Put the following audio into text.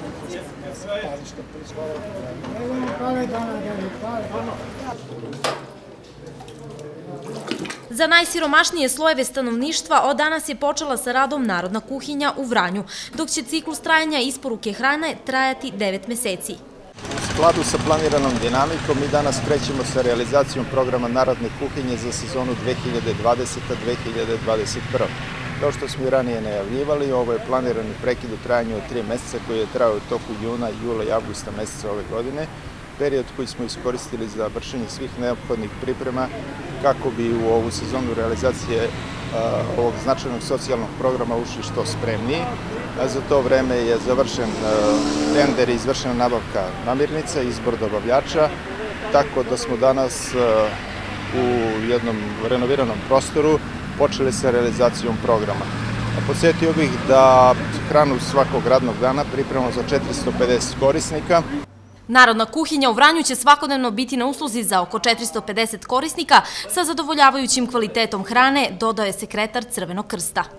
Za najsiromašnije slojeve stanovništva od danas je počela sa radom Narodna kuhinja u Vranju, dok će ciklus trajanja isporuke hrane trajati 9 meseci. U skladu sa planiranom dinamikom mi danas krećemo sa realizacijom programa Narodne kuhinje za sezonu 2020-2021. Kao što smo i ranije najavljivali, ovo je planirani prekid u trajanju od 3 meseca koji je trajao u toku juna, jula i avgusta meseca ove godine, period koji smo iskoristili za vršenje svih neophodnih priprema kako bi u ovu sezonu realizacije ovog značajnog socijalnog programa ušli što spremniji. Za to vreme je završen tender i izvršena nabavka namirnica, izbor dobavljača, tako da smo danas u jednom renoviranom prostoru počeli sa realizacijom programa. Podsjetio bih da hranu svakog radnog dana pripremamo za 450 korisnika. Narodna kuhinja u Vranju će svakodnevno biti na usluzi za oko 450 korisnika sa zadovoljavajućim kvalitetom hrane, dodao je sekretar Crvenog krsta.